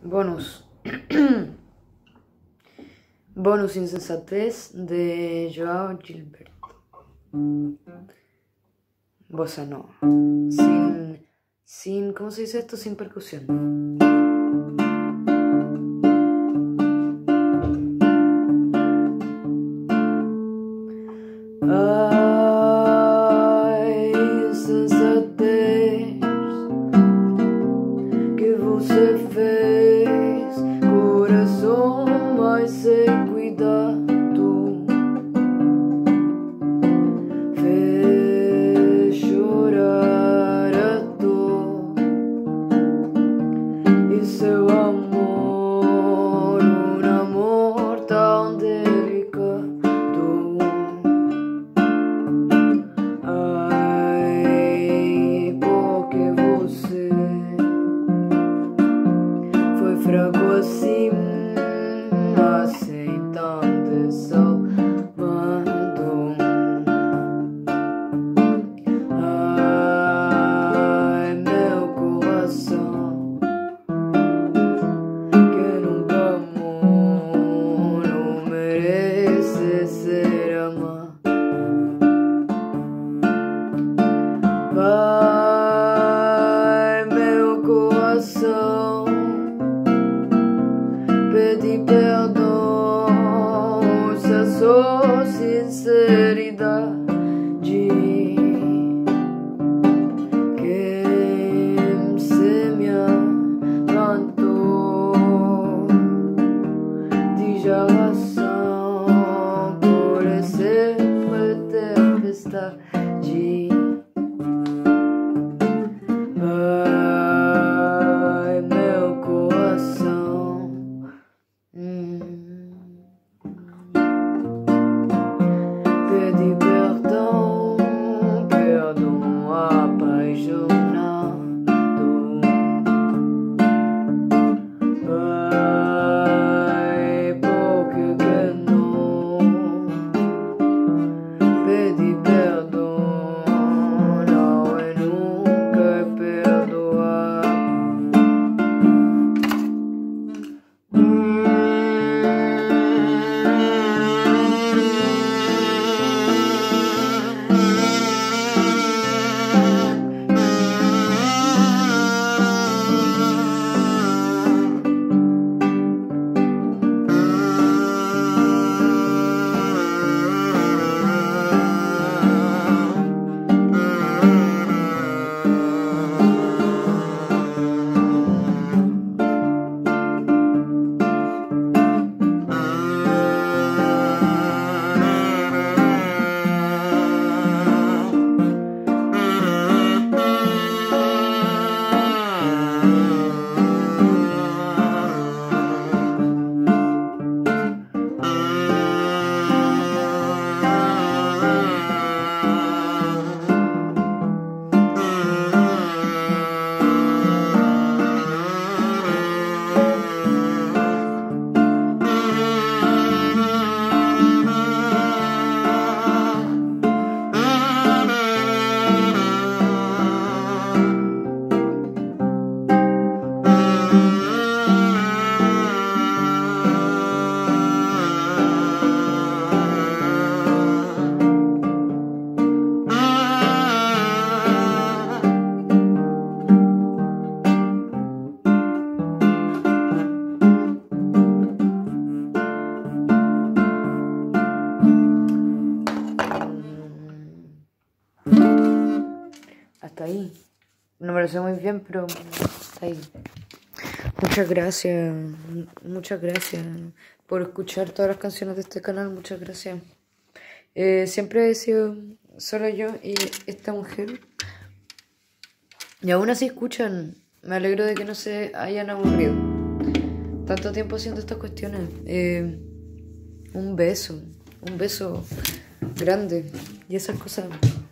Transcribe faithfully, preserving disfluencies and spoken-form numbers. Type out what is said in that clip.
Bonus. Bonus insensatez de Joao Gilberto. Bossa nova. Sin, sin, ¿cómo se dice esto? Sin percusión. Ai, insensatez que você fez, coração, mas sem cuidado, fez chorar a dor e seu amor, um amor tão delicado. Ai, porque você foi fraco assim, assim tão desalmado. Ai, meu coração, que nunca amou, não merece ser amado. Vai, meu coração, pedi perdão, se a sua sinceridade que se me levantou, diz a razão por essa tempestade. Vai, meu coração, hum. Pedi perdão, perdão apaixonado. Vai, porque que não pedi perdão, não é nunca perdoar. Hasta ahí. No me lo sé muy bien, pero hasta ahí. Muchas gracias. Muchas gracias por escuchar todas las canciones de este canal. Muchas gracias. Eh, siempre he sido solo yo y esta mujer. Y aún así escuchan. Me alegro de que no se hayan aburrido tanto tiempo haciendo estas cuestiones. Eh, un beso. Un beso grande. Y esas cosas.